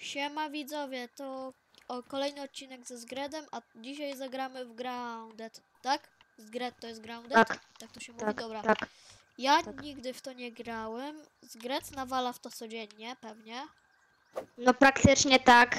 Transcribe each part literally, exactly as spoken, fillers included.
Siema widzowie, to o, kolejny odcinek ze Zgredem, a dzisiaj zagramy w Grounded, tak? Zgred to jest Grounded? Tak. Tak to się mówi? Tak, Dobra. tak. Ja tak. nigdy w to nie grałem. Zgred nawala w to codziennie, pewnie. No praktycznie tak.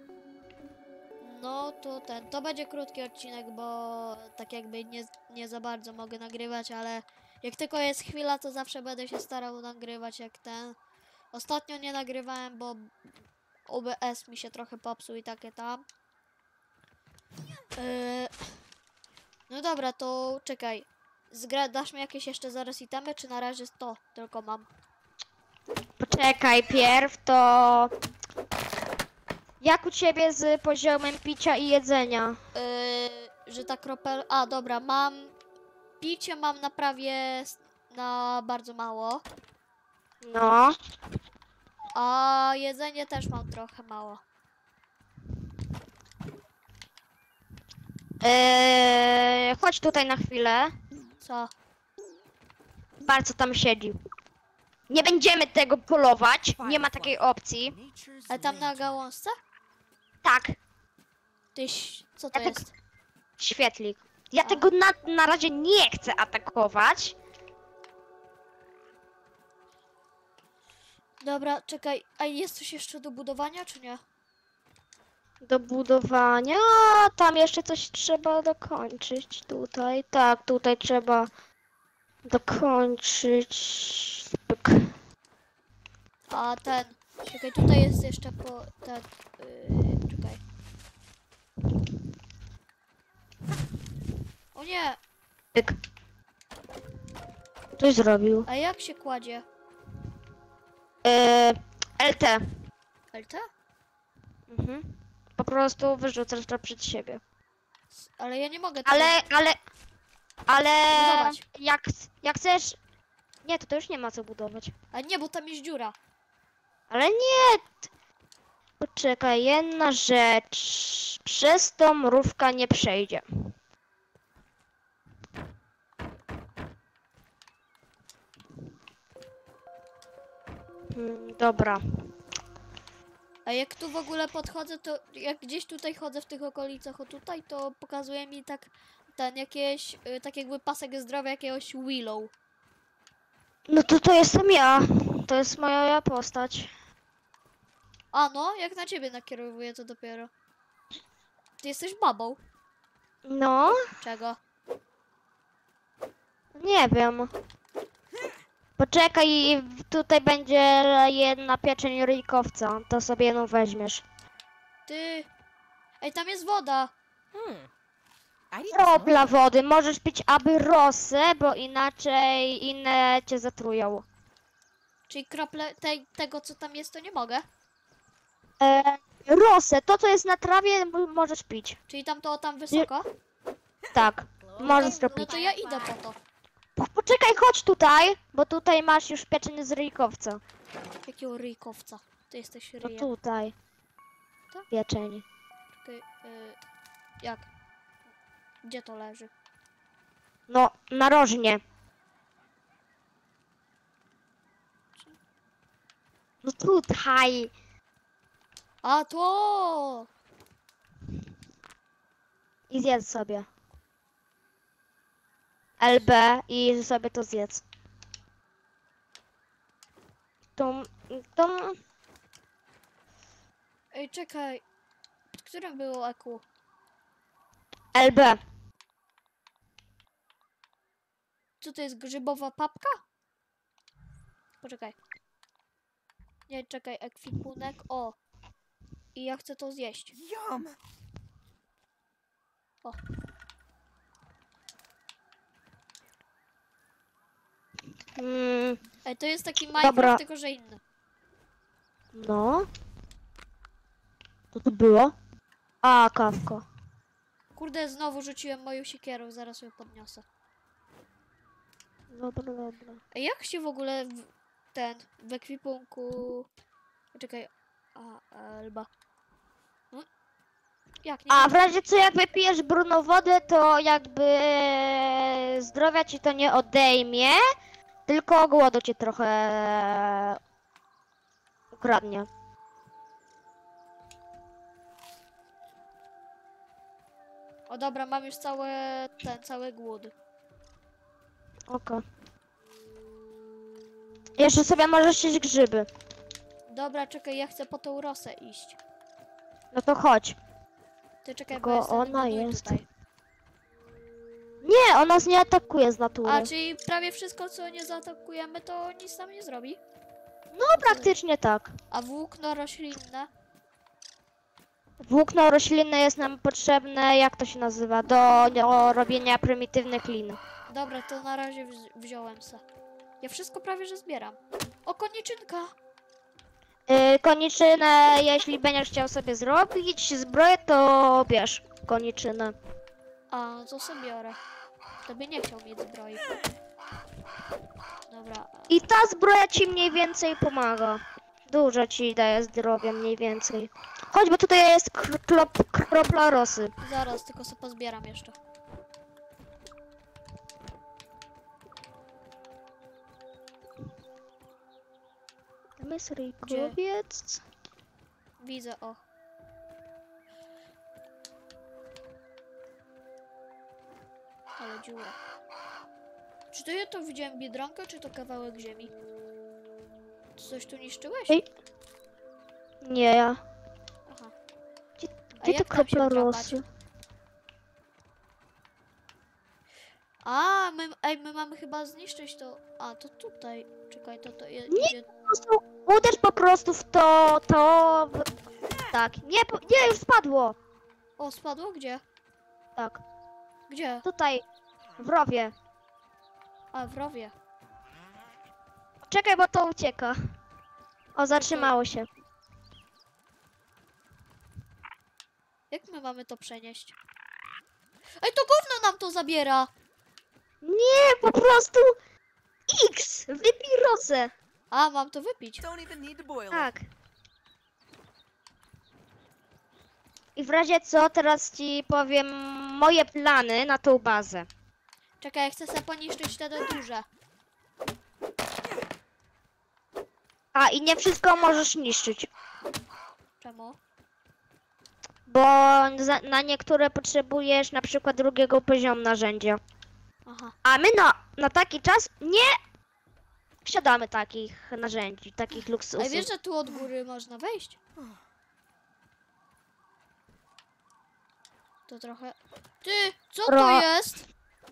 No to ten, to będzie krótki odcinek, bo tak jakby nie, nie za bardzo mogę nagrywać, ale jak tylko jest chwila, to zawsze będę się starał nagrywać jak ten. Ostatnio nie nagrywałem, bo O B S mi się trochę popsuł i takie tam. Yy, no dobra, to czekaj. Zgra, dasz mi jakieś jeszcze zaraz itemy, czy na razie to tylko mam? Poczekaj, pierw to... Jak u ciebie z poziomem picia i jedzenia? Yy, że ta kropel... A, dobra, mam... Picie mam na prawie... s- na bardzo mało. No. A jedzenie też mam trochę mało. Eee, chodź tutaj na chwilę. Co? Bardzo tam siedzi. Nie będziemy tego polować. Nie ma takiej opcji. Ale tam na gałązce? Tak, Tyś... Co to Ja tak- jest? świetlik. Ja A. tego na, na razie nie chcę atakować. Dobra, czekaj. A jest coś jeszcze do budowania, czy nie? Do budowania. Tam jeszcze coś trzeba dokończyć. Tutaj, tak, tutaj trzeba dokończyć. Pyk. A ten... Czekaj, tutaj jest jeszcze po... ten... Yy, czekaj. O nie! Pyk. Coś zrobił. A jak się kładzie? Eee, L T. L T? Mhm. Po prostu wyrzucasz to przed siebie. Ale ja nie mogę tego... Ale, ale, ale Budować. jak, jak chcesz... Nie, to, to już nie ma co budować. A nie, bo tam jest dziura. Ale nie! t- Poczekaj, jedna rzecz. Przez to mrówka nie przejdzie. Hmm, dobra. A jak tu w ogóle podchodzę, to jak gdzieś tutaj chodzę w tych okolicach, o tutaj, to pokazuje mi tak ten jakieś, y, tak jakby pasek zdrowia jakiegoś Willow. No to to jestem ja. To jest moja postać. A no, jak na ciebie nakierowuję to dopiero. Ty jesteś babą. No, Czego? nie wiem. Poczekaj, tutaj będzie jedna pieczeń ryjkowca. To sobie jedną weźmiesz. Ty... Ej, tam jest woda. Hmm. I didn't know Kropla that. wody. Możesz pić aby rosę, bo inaczej inne cię zatrują. Czyli krople tej, tego, co tam jest, to nie mogę. E, rosę, to co jest na trawie, m- możesz pić. Czyli tam to tam wysoko. Tak, możesz to No pić. to ja idę po to. Po- Poczekaj, chodź tutaj, bo tutaj masz już pieczeń z ryjkowca. Jakiego ryjkowca? Ty jesteś To ryjem. tutaj. To? Pieczeń. Czekaj, y, jak? Gdzie to leży? No, narożnie. No tutaj. A to! I zjedz sobie. L B i sobie to zjedz. To, to, Ej, czekaj. Pod którym było E Q? L B. Co to jest grzybowa papka? Poczekaj. Nie, czekaj, ekwipunek. O. I ja chcę to zjeść. Yum. O. Mm, Ej, to jest taki Minecraft, Dobra. tylko że inny. no. Co to było? A, kawka. Kurde, znowu rzuciłem moją siekierą, zaraz ją podniosę. Dobra, dobra. Ej, jak się w ogóle w, ten, w ekwipunku... Czekaj. A, alba. No. Jak nie? A w razie co, jak wypijesz brudną wodę, to jakby e, zdrowia ci to nie odejmie, tylko głodu cię trochę ukradnie. O dobra, mam już cały ten, cały głód. Oko. Jeszcze sobie możesz jeść grzyby. Dobra, czekaj, ja chcę po tą rosę iść. No to chodź. Ty czekaj, Tylko bo jestem ona wygonuj jest. tutaj. Nie, ona nas nie atakuje z natury. A, czyli prawie wszystko, co nie zaatakujemy, to nic nam nie zrobi? No praktycznie tak. A włókno roślinne? Włókno roślinne jest nam potrzebne, jak to się nazywa, do, do robienia prymitywnych lin. Dobra, to na razie wzi wziąłem se. Ja wszystko prawie, że zbieram. O, koniczynka! Yy, koniczynę, jeśli będziesz chciał sobie zrobić zbroję, to bierz koniczynę. A, no to sobie biorę. To by nie chciał mieć zbroi. Dobra. I ta zbroja ci mniej więcej pomaga. Dużo ci daje zdrowia mniej więcej. Chodź, bo tutaj jest kr klop, kropla rosy. Zaraz, tylko sobie pozbieram jeszcze. Tam jest ryjkowiec. Widzę, o. Ale dziura. Czy to ja to widziałem biedronkę, czy to kawałek ziemi? Ty coś tu niszczyłeś? Ej. Nie, ja. Aha. Gdzie, A gdzie jak to tam się kropla wdrapać? rosy? A, my, ej, my mamy chyba zniszczyć to. A, to tutaj. Czekaj, to to je- Nie. idzie. Po prostu uderz po prostu w to, to... W... Tak, nie, po- nie, już spadło. O, spadło? Gdzie? Tak, Gdzie? tutaj, w rowie. A, w rowie. Czekaj, bo to ucieka. O, zatrzymało się. Jak my mamy to przenieść? Ej, to gówno nam to zabiera! Nie, po prostu X, wypij rosę. A, mam to wypić. Don't even need to boil it. Tak. I w razie co, teraz ci powiem moje plany na tą bazę. Czekaj, ja chcę sobie poniszczyć te duże. A, i nie wszystko możesz niszczyć, Czemu? bo za- na niektóre potrzebujesz na przykład drugiego poziomu narzędzia. Aha. A my na, na taki czas nie posiadamy takich narzędzi, takich A luksusów. wiesz, że tu od góry można wejść? To trochę... Ty, co to Ro- jest?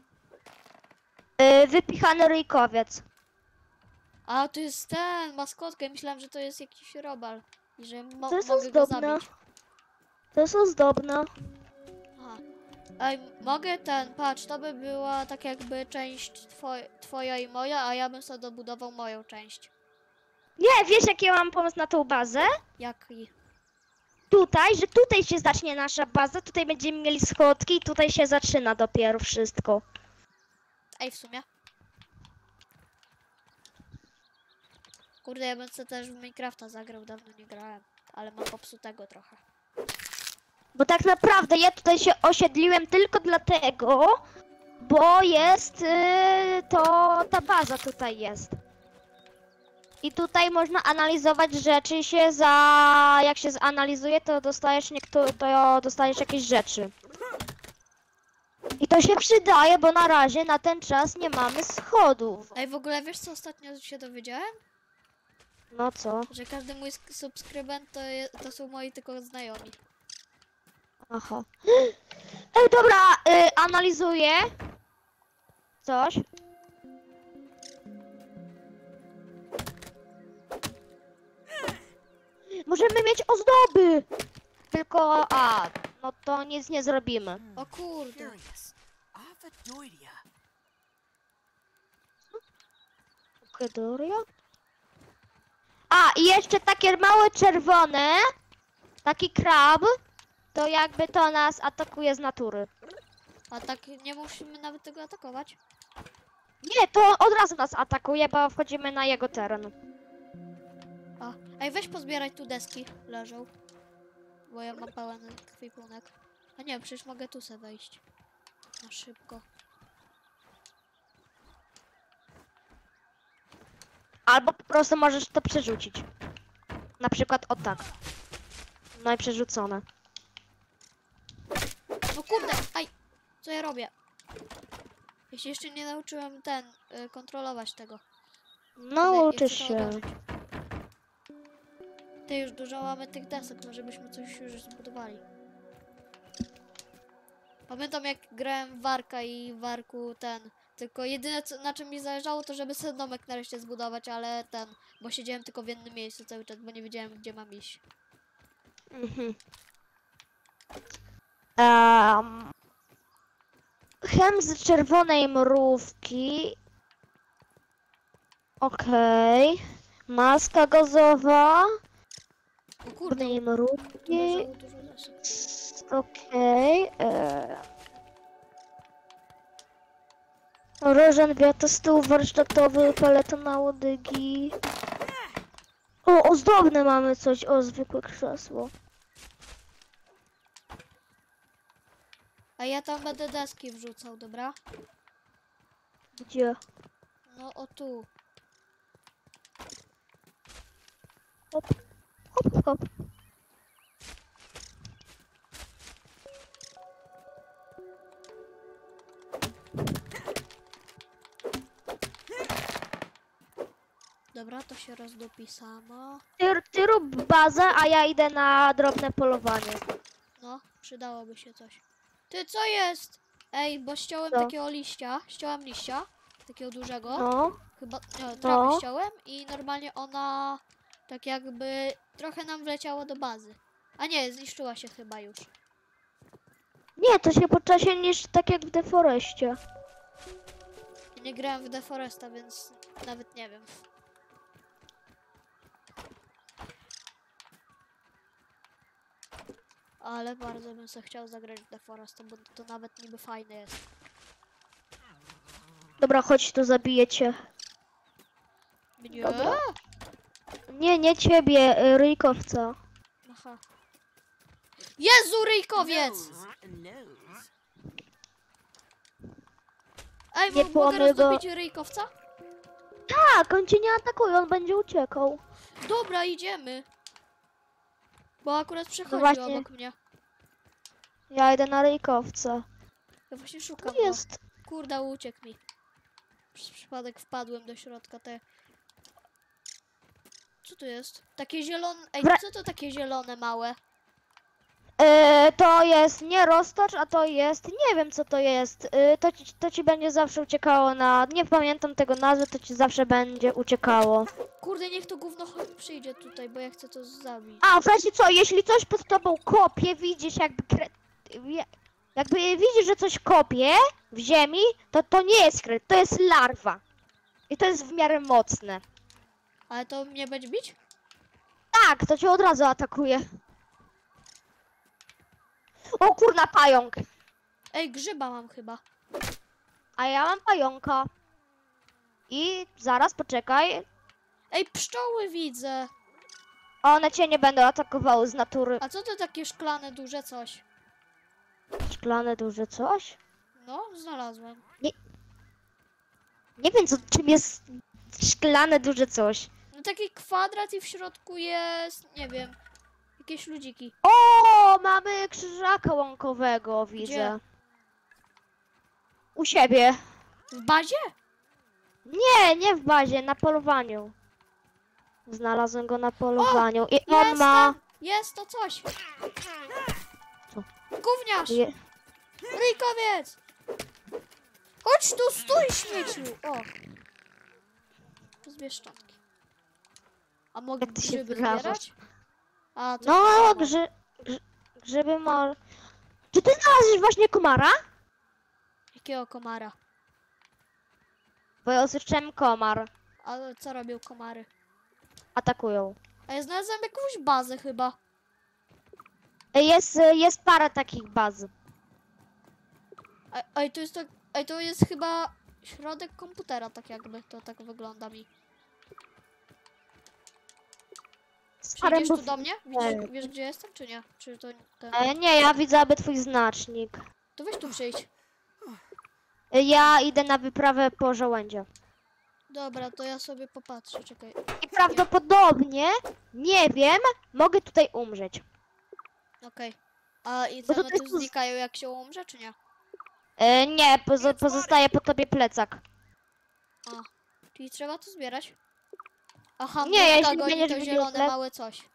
Y, wypichany ryjkowiec. A, to jest ten, maskotka. Ja myślałem, że to jest jakiś robal. I że mo To jest mogę go ozdobne. zabić. To jest ozdobne. Aha. Ej, mogę ten, patrz, to by była tak jakby część twoj twoja i moja, a ja bym sobie dobudował moją część. Nie, wiesz jaki ja mam pomysł na tą bazę? Jaki? Tutaj, że tutaj się zacznie nasza baza, tutaj będziemy mieli schodki i tutaj się zaczyna dopiero wszystko. Ej, w sumie. Kurde, ja bym sobie też w Minecrafta zagrał, dawno nie grałem. Ale mam popsutego trochę. Bo tak naprawdę ja tutaj się osiedliłem tylko dlatego, bo jest yy, to ta baza tutaj jest. I tutaj można analizować rzeczy i się za... jak się zanalizuje, to dostajesz niektóre, to dostajesz jakieś rzeczy. I to się przydaje, bo na razie na ten czas nie mamy schodów. Ej, w ogóle wiesz co ostatnio się dowiedziałem? No co? Że każdy mój sk- subskrybent to, je, to są moi tylko znajomi. Aha. Ej, dobra, y, analizuję coś. Możemy mieć ozdoby! Tylko, a, no to nic nie zrobimy. O kurde. Curious. Avodoidia. Kedoria? A, i jeszcze takie małe czerwone, taki krab, to jakby to nas atakuje z natury. A tak nie musimy nawet tego atakować? Nie, to od razu nas atakuje, bo wchodzimy na jego teren. A, ej, weź pozbierać tu deski, leżą. Bo ja mam pełen kwipunek. A nie, przecież mogę tu sobie wejść. Na szybko. Albo po prostu możesz to przerzucić. Na przykład o tak. No i przerzucone. No kurde, aj! Co ja robię? Ja się jeszcze nie nauczyłem ten, y, kontrolować tego. Nauczysz Jak chcę to się. odłożyć. Ty, już dużo mamy tych desek, może byśmy coś już zbudowali. Pamiętam jak grałem w Warka i w Warku ten... Tylko jedyne co, na czym mi zależało to, żeby sobie domek nareszcie zbudować, ale ten... Bo siedziałem tylko w jednym miejscu cały czas, bo nie wiedziałem gdzie mam iść. Mhm. Um, chem z czerwonej mrówki. Okej. Maska gazowa. O kurde, Czerwonej mrówki. leżało dużo desek. Okej. e. Rożen, wiatostół warsztatowy, paleta na łodygi. O, ozdobne mamy coś. O, zwykłe krzesło. A ja tam będę deski wrzucał, dobra? Gdzie? No o tu. Hop, hop, hop. Dobra, to się rozdupi samo. Ty, ty rób bazę, a ja idę na drobne polowanie. No, przydałoby się coś. Ty, co jest? Ej, bo ściąłem Co? takiego liścia. Ściąłem liścia. Takiego dużego. No, Chyba, nie, trawę No. ściąłem i normalnie ona tak jakby trochę nam wleciało do bazy. A nie, zniszczyła się chyba już. nie, to się po czasie niż tak jak w Deforeście. Ja nie grałem w Deforesta, więc nawet nie wiem. Ale bardzo bym sobie chciał zagrać w Deforesta, bo to nawet niby fajne jest. Dobra, chodź, tu zabiję cię. Nie? Dobra. Nie, nie ciebie, y, ryjkowca. Aha. Jezu, ryjkowiec! Nose, nose. Ej, Nie mo- mogę połamy go. rozdobić ryjkowca? Tak, on cię nie atakuje, on będzie uciekał. Dobra, idziemy. Bo akurat przechodzi właśnie. obok mnie. Ja idę na ryjkowca. Ja właśnie Tu szukam. jest. Go. Kurde, uciekł mi. Przez przypadek wpadłem do środka te. Co tu jest? Takie zielone. Ej, Wra- co to takie zielone małe? E, to jest nie roztocz, a to jest, nie wiem co to jest. E, to, ci, to ci będzie zawsze uciekało na, nie pamiętam tego nazwy, to ci zawsze będzie uciekało. Kurde, niech to gówno cho- przyjdzie tutaj, bo ja chcę to zabić. A, w razie co, jeśli coś pod tobą kopie, widzisz jakby, kre... wie- jakby widzisz, że coś kopie w ziemi, to to nie jest kret, to jest larwa. I to jest w miarę mocne. Ale to mnie będzie bić? Tak, to cię od razu atakuje. O kurna, pająk. Ej, grzyba mam chyba. A ja mam pająka. I zaraz, poczekaj. Ej, pszczoły widzę. One cię nie będą atakowały z natury. A co to takie szklane duże coś? Szklane duże coś? No, znalazłem. Nie wiem co, czym jest szklane duże coś. No taki kwadrat i w środku jest, nie wiem, jakieś ludziki. O, mamy krzyżaka łąkowego, widzę. Gdzie? U siebie. W bazie? Nie, nie w bazie, na polowaniu. Znalazłem go na polowaniu. I on Jest ma... tam, jest to coś. Co? Gówniarz! Je... Ryjkowiec! Chodź tu, stój śmieciu! O! Zbierz szczątki. A mogę Jak ty się grzyby wyrażasz? zbierać? A, to No, fajne. grzy... Grzy... grzyby ma... Czy ty znalazłeś właśnie komara? Jakiego komara? Bo ja usłyszałem komar. A co robią komary? Atakują. A ja znalazłem jakąś bazę chyba. Jest, jest parę takich baz. A, ej, to jest to, ej, to jest chyba środek komputera, tak jakby to tak wygląda mi. Z parę Przyjdziesz tu buf- do mnie? Nie. Widzisz, wiesz gdzie jestem, czy nie? Czy to ten... E, nie, ja widzę aby twój znacznik. To weź tu przyjdź. E, Ja idę na wyprawę po żołędzie. Dobra, to ja sobie popatrzę, czekaj. I prawdopodobnie, nie wiem, mogę tutaj umrzeć. Okej. A Bo to itemy tu tylko z- znikają jak się umrze, czy nie? E, nie, pozo pozostaje po tobie plecak. A, czyli trzeba to zbierać? Aha, Nie, myszka jeśli goni będziesz to widział zielone ple- małe coś.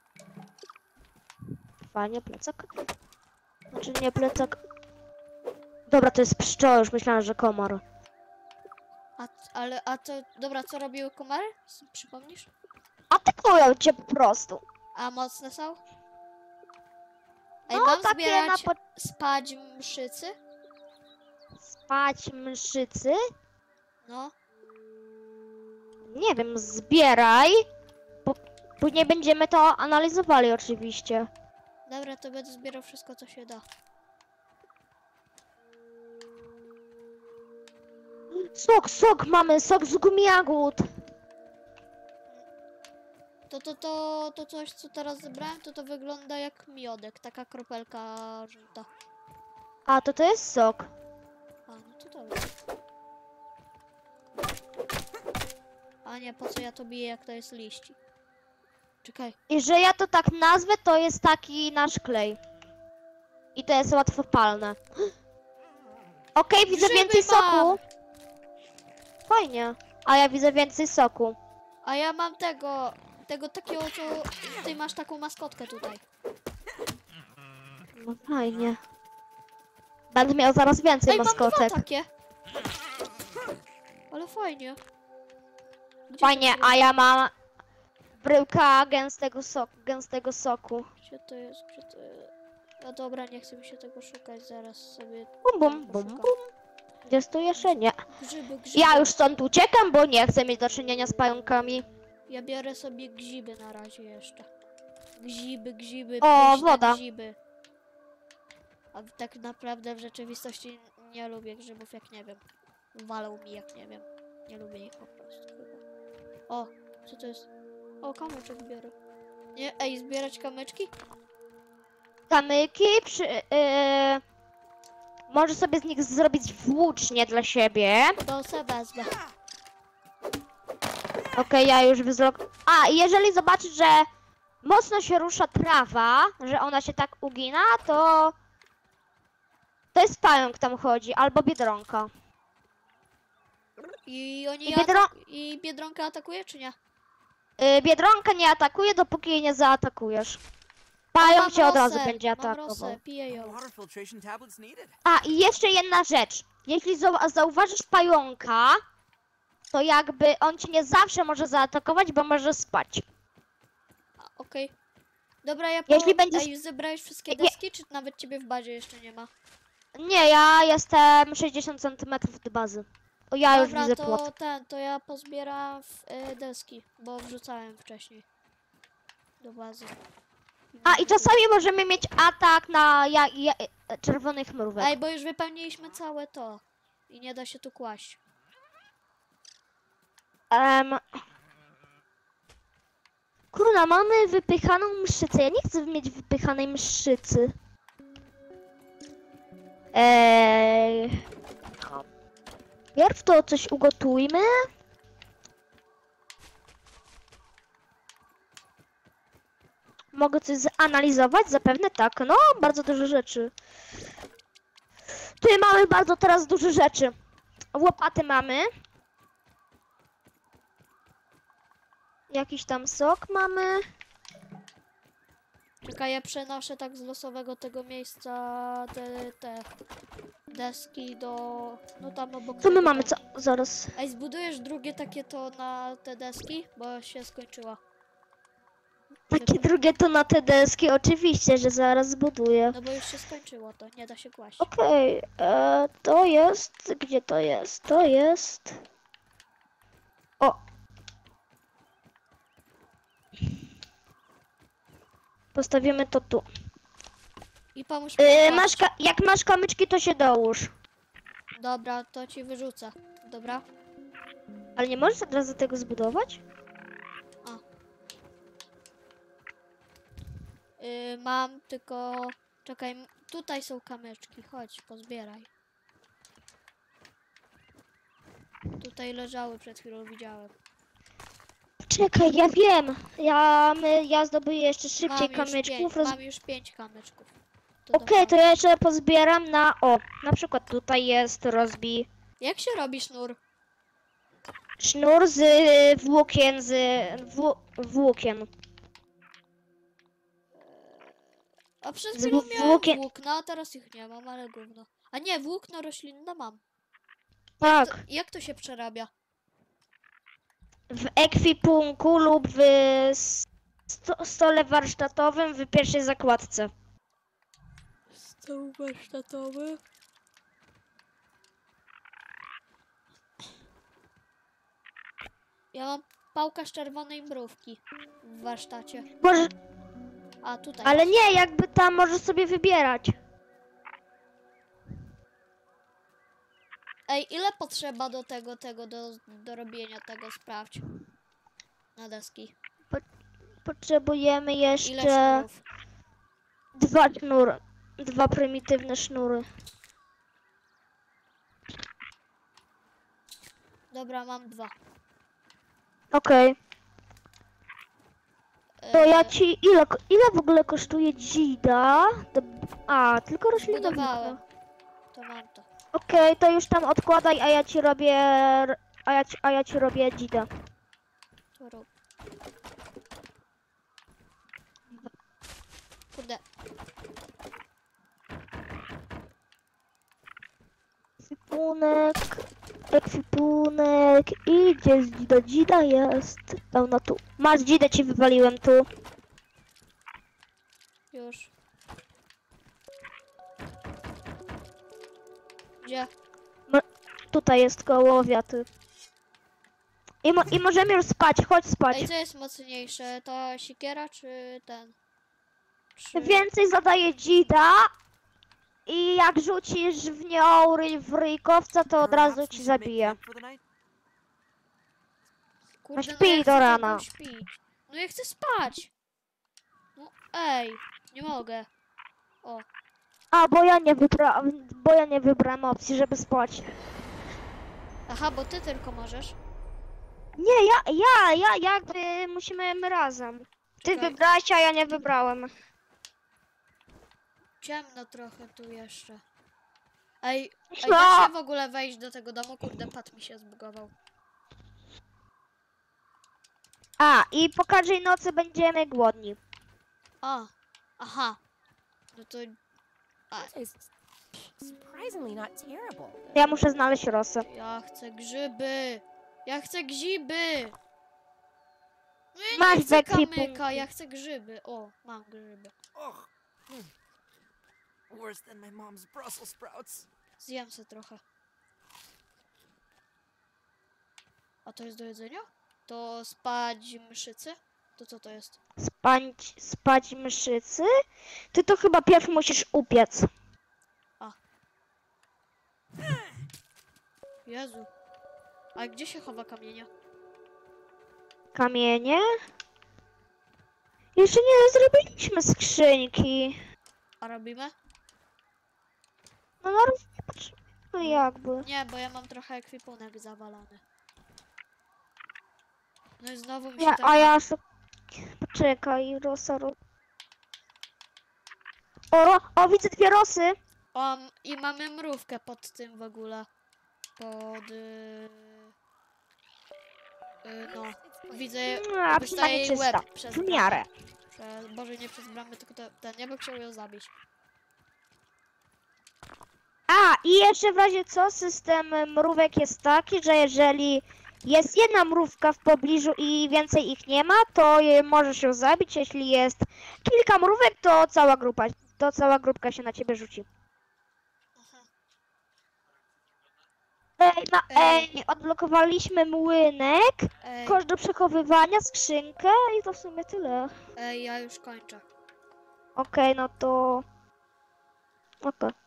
Fajnie, plecak. Znaczy nie plecak. Dobra, to jest pszczoła, już myślałem, że komar. A, ale, a to, dobra, co robiły komary? S- Przypomnisz? Atakują cię po prostu. A mocne są? Ej, No, mam takie zbierać na po... spać mszycy? spać mszycy. No. Nie wiem, zbieraj. Bo później będziemy to analizowali oczywiście. Dobra, to będę zbierał wszystko, co się da. Sok, sok mamy, sok z gumijagód. To, to, to, to coś, co teraz zebrałem, to to wygląda jak miodek, taka kropelka żółta. A, to to jest sok. A, no to dobra. A nie, po co ja to biję, jak to jest liści? Czekaj. I że ja to tak nazwę, to jest taki nasz klej. I to jest łatwopalne. Okej, widzę Grzyby więcej mam! soku. Fajnie. A ja widzę więcej soku. A ja mam tego, tego takiego, co ty masz taką maskotkę tutaj. No fajnie. Będę miał zaraz więcej Ej, mam maskotek. dwa takie. Ale fajnie. Gdzie Fajnie, to a ja mam bryłka gęstego soku, gęstego soku. Gdzie to jest? Gdzie to jest? No dobra, nie chcę mi się tego szukać, zaraz sobie Bum, bum, bum, poszukam. bum. Gdzie tu jeszcze nie? Grzyby, grzyby. Ja już stąd uciekam, bo nie chcę mieć do czynienia z pająkami. Ja biorę sobie grzyby na razie jeszcze. Grzyby, grzyby, O, pyszne woda. grzyby. A w- tak naprawdę w rzeczywistości nie lubię grzybów, jak nie wiem. Walą mi, jak nie wiem. Nie lubię ich po prostu chyba. O, co to jest? O, kamyczek biorę. Nie, ej, zbierać kamyczki? Kamyki, przy, yy, może sobie z nich zrobić włócznie dla siebie. To se wezmę. Okej, ja już wyzrok... A, i jeżeli zobaczysz, że mocno się rusza trawa, że ona się tak ugina, to... To jest pająk tam chodzi, albo biedronka. I oni I biedro- atak- I Biedronka atakuje, czy nie? Yy, biedronka nie atakuje, dopóki jej nie zaatakujesz. Pająk Mam cię od razu rosę, będzie mam atakował. rosę, piję ją. Water filtration tablets needed. A, i jeszcze jedna rzecz. Jeśli zau- zauważysz pająka, to jakby on cię nie zawsze może zaatakować, bo może spać. A, Okej. Dobra, ja po... Jeśli będziesz- Ej, zebrałeś wszystkie Nie. deski, czy nawet ciebie w bazie jeszcze nie ma? Nie, ja jestem sześćdziesiąt centymetrów od bazy. O, ja już Dobra, widzę to plot. ten, to ja pozbieram w, y, deski, bo wrzucałem wcześniej do bazy. A, i czasami możemy mieć atak na ja, ja, czerwonych mrówek. Ej, bo już wypełniliśmy całe to i nie da się tu kłaść. Um... Kurna, mamy wypychaną mszycę. Ja nie chcę mieć wypychanej mszycy. Eee... Pierw to coś ugotujmy. Mogę coś zanalizować? Zapewne tak. No, bardzo dużo rzeczy. Tu mamy bardzo teraz dużo rzeczy. Łopaty mamy. Jakiś tam sok mamy. Czekaj, ja przenoszę tak z losowego tego miejsca te, te deski do... no tam obok. Co my tego mamy? tam. Co? Zaraz. Ej, zbudujesz drugie takie to na te deski? Bo się skończyła. Takie drugie to na te deski. Oczywiście, że zaraz zbuduję. No bo już się skończyło to, nie da się kłaść. Okej, e, to jest... Gdzie to jest? To jest... O! Postawimy to tu. I pomóż mi E, kłaść. masz ka- jak masz kamyczki, to się dołóż. Dobra, to ci wyrzucę. Dobra? Ale nie możesz od razu tego zbudować? Yy, mam tylko... Czekaj, m- tutaj są kamyczki, chodź, pozbieraj. Tutaj leżały, przed chwilą widziałem. Czekaj, ja wiem. Ja, my, ja zdobyję jeszcze szybciej Mam już, pięć, kamyczków. Roz... mam już pięć kamyczków. To Okej, to dobra. ja jeszcze pozbieram na... O, na przykład tutaj jest rozbij Jak się robi sznur? sznur z y, włókien, z włó, włókien. A przed Z chwilą wł- miałem włókien- włókna, a teraz ich nie mam, ale gówno. A nie, włókno roślinne mam. Tak, To, jak to się przerabia? w ekwipunku lub w sto, stole warsztatowym w pierwszej zakładce. Stół warsztatowy. Ja mam pałkę z czerwonej mrówki w warsztacie. Może, A tutaj. ale nie, jakby tam możesz sobie wybierać. Ej, ile potrzeba do tego, tego, do, do robienia tego, sprawdź. Na deski. Potrzebujemy Ile jeszcze sznurów? dwa sznury, dwa prymitywne sznury. Dobra, mam dwa. Okej, to E, ja ci, ile, ko- ile w ogóle kosztuje dzida? To, a, tylko roślinowika. Zbudowałem. To mam to. Okej, to już tam odkładaj, a ja ci robię, r- a ja ci, a ja ci robię dzida. To rób. Kurde. Ekwipunek, ekwipunek, idzie z dzida, dzida jest pełno tu. Masz dzidę, ci wywaliłem tu. Już. Gdzie? Tutaj jest koło wiaty. I, mo I możemy już spać, chodź spać. Ej, co jest mocniejsze? To siekiera czy ten? Czy... Więcej zadaje dzida i jak rzucisz w nią ry w ryjkowca, to od razu Perhaps we ci should make zabije. camp for the night? Kurde, śpij ja do chcę rana. tylko śpić. No ja chcę spać. No ej, nie mogę. O, A, bo ja nie wybrałem, bo ja nie wybrałem opcji, żeby spać. aha, bo ty tylko możesz. Nie, ja, ja, ja, jakby musimy my razem. Ty Czekaj. wybrałeś, a ja nie wybrałem. Ciemno trochę tu jeszcze. Ej, ej, No. da się w ogóle wejść do tego domu? Kurde, pad mi się zbugował. A, i po każdej nocy będziemy głodni. A, aha. No to... A, That tastes surprisingly not terrible. Ja muszę znaleźć rosę. ja chcę grzyby. Ja chcę grzyby. No ja Masz nie chcę w ekwipunku. kamyka, ja chcę grzyby. O, mam grzyby. Ugh. Mm. Worse than my mom's Brussels sprouts. Zjem se trochę. A to jest do jedzenia? To spać mszycy? To co to jest? Spać, spać mszycy? Ty to chyba pierw musisz upiec. Jezu. A gdzie się chowa kamienia? Kamienie? Jeszcze nie zrobiliśmy skrzynki. A robimy? No na razie nie patrz. No jakby. Nie, bo ja mam trochę ekwipunek zawalony. No i znowu mi się Ja, tam... a ja so... Poczekaj, rosa, ro... O, ro... o, widzę dwie rosy. O, m- i mamy mrówkę pod tym w ogóle. Pod... Yy... Yy, no. Widzę, No, a wystaje przynajmniej jej czysta. łeb przez W bramę. miarę. Prze- Boże, nie przez bramę, tylko te, ten, ja bym chciał ją zabić. A, i jeszcze w razie co, system mrówek jest taki, że jeżeli jest jedna mrówka w pobliżu i więcej ich nie ma, to je możesz ją zabić. Jeśli jest kilka mrówek, to cała grupa, to cała grupka się na ciebie rzuci. Aha. Ej, no, Ej. ej, odblokowaliśmy młynek, Ej, kosz do przechowywania, skrzynkę i to w sumie tyle. ej, ja już kończę. Okej, no to... Okej.